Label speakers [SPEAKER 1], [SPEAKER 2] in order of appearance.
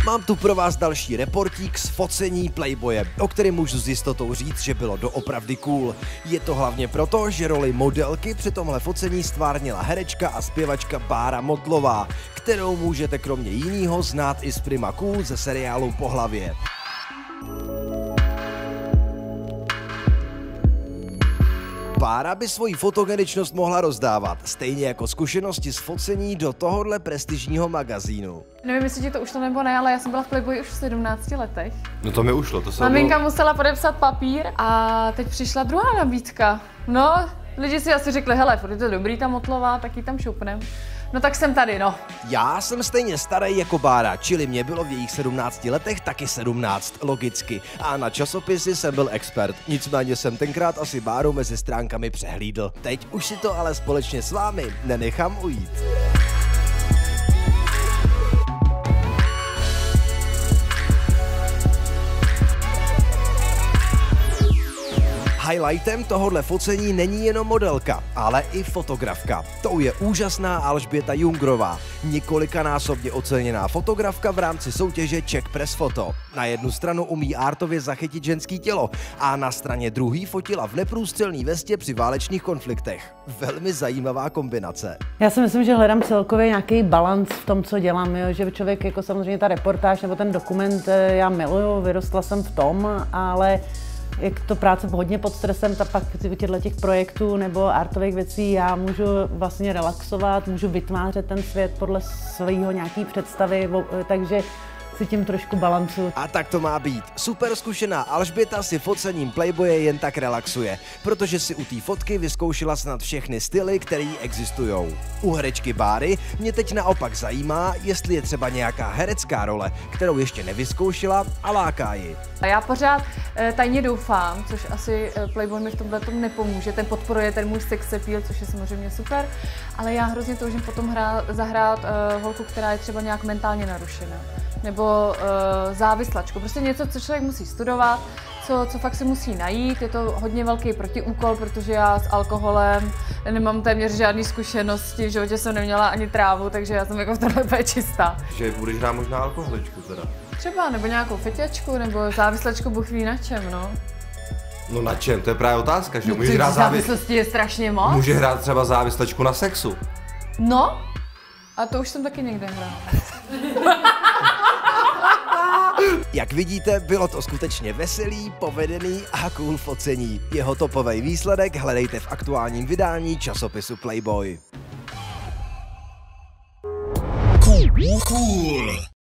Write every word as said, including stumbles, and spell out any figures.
[SPEAKER 1] Mám tu pro vás další reportík z focení Playboye, o kterém můžu s jistotou říct, že bylo doopravdy cool. Je to hlavně proto, že roli modelky při tomhle focení stvárnila herečka a zpěvačka Bára Motlová, kterou můžete kromě jinýho znát i z Prima Cool ze seriálu Po hlavě. Bára by svoji fotogeničnost mohla rozdávat, stejně jako zkušenosti z focení do tohohle prestižního magazínu.
[SPEAKER 2] Nevím, jestli ti to ušlo nebo ne, ale já jsem byla v Playboyi už v sedmnácti letech.
[SPEAKER 3] No to mi ušlo, to se
[SPEAKER 2] Maminka
[SPEAKER 3] bylo...
[SPEAKER 2] musela podepsat papír a teď přišla druhá nabídka. No, lidi si asi řekli, hele, furt je to dobrý ta Motlová, tak ji tam šoupnem. No tak jsem tady, no.
[SPEAKER 1] Já jsem stejně starý jako Bára, čili mě bylo v jejich sedmnácti letech taky sedmnáct, logicky. A na časopisy jsem byl expert, nicméně jsem tenkrát asi Báru mezi stránkami přehlídl. Teď už si to ale společně s vámi nenechám ujít. Highlightem tohohle focení není jenom modelka, ale i fotografka. Tou je úžasná Alžběta Jungrová, několikanásobně oceněná fotografka v rámci soutěže Czech Press Photo. Na jednu stranu umí artově zachytit ženský tělo a na straně druhý fotila v neprůstřelné vestě při válečných konfliktech. Velmi zajímavá kombinace.
[SPEAKER 4] Já si myslím, že hledám celkově nějaký balanc v tom, co dělám, jo? Že člověk, jako samozřejmě ta reportáž nebo ten dokument, já miluju, vyrostla jsem v tom, ale jak to práce hodně pod stresem, tak pak těchto těch projektů nebo artových věcí já můžu vlastně relaxovat, můžu vytvářet ten svět podle svého nějaký představy, takže si tím trošku balancu.
[SPEAKER 1] A tak to má být. Super zkušená Alžběta si focením Playboye jen tak relaxuje, protože si u té fotky vyzkoušela snad všechny styly, které existujou. U herečky Báry mě teď naopak zajímá, jestli je třeba nějaká herecká role, kterou ještě nevyzkoušela a láká ji.
[SPEAKER 2] A já pořád e, tajně doufám, což asi e, Playboy mi v tomhle tom nepomůže, ten podporuje ten můj sex appeal, což je samozřejmě super, ale já hrozně toužím potom hrát, zahrát e, holku, která je třeba nějak mentálně narušená, nebo e, závislačku, prostě něco, co člověk musí studovat, co, co fakt si musí najít, je to hodně velký protiúkol, protože já s alkoholem nemám téměř žádné zkušenosti, v životě jsem neměla ani trávu, takže já jsem jako v tomhle úplně čistá.
[SPEAKER 3] Že budeš hrát možná alkoholičku teda.
[SPEAKER 2] Třeba, nebo nějakou feťačku, nebo závislačku, Bůh ví na čem, no.
[SPEAKER 3] No na čem, to je právě otázka, že
[SPEAKER 2] No,
[SPEAKER 3] můžeš hrát závis...
[SPEAKER 2] závislosti je strašně moc.
[SPEAKER 3] Může hrát třeba závislečku na sexu.
[SPEAKER 2] No, a to už jsem taky někde hrála.
[SPEAKER 1] Jak vidíte, bylo to skutečně veselý, povedený a cool focení. Jeho topový výsledek hledejte v aktuálním vydání časopisu Playboy. Cool. Cool.